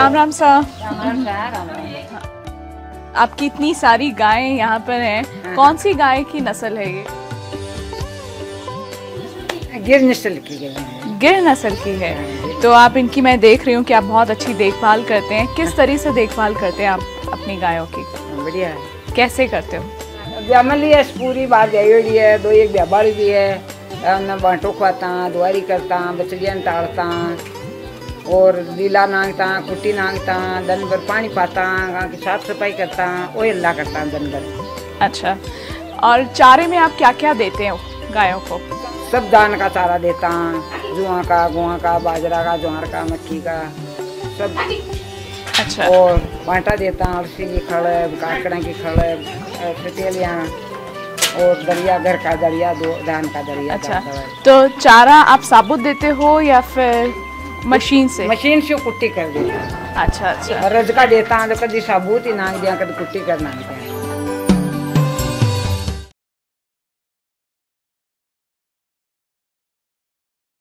Ram Ram sir. आपकी इतनी सारी गायें यहाँ पर हैं, कौन सी गाय की नस्ल है ये? गिर नस्ल की है। गिर नस्ल की है। तो आप इनकी, मैं देख रही हूँ कि आप बहुत अच्छी देखभाल करते हैं। किस तरह से देखभाल करते हैं आप अपनी गायों की? बढ़िया है। कैसे करते हो? ब्यामली है पूरी बात जाइयोड़ी है, दो एक ब्याबाड़ी भी है, उन्हें बांटो खुआता, दुआरी करता, बछड़ियाँ ताड़ता और लीला नांगता, कुट्टी नांगता, दिन भर पानी पाता, गाँव की साफ सफाई करता, वो अल्लाह करता दिन भर। अच्छा, और चारे में आप क्या क्या देते हो गायों को? सब दान का चारा देता, जुआ का, गुआ का, बाजरा का, ज्वार का, मक्की का, सब। अच्छा। और बांटा देता, अलसी की खड़, काकड़ा की खड़, फतेलियाँ और दरिया, घर का दरिया, दो धान का दरिया। अच्छा, तो चारा आप साबुत देते हो या फिर मशीन से? मशीन से कुट्टी कर देता। अच्छा अच्छा। रज का देता तो कभी साबुत ही नांग दिया, कभी कुट्टी कर नांगते हैं।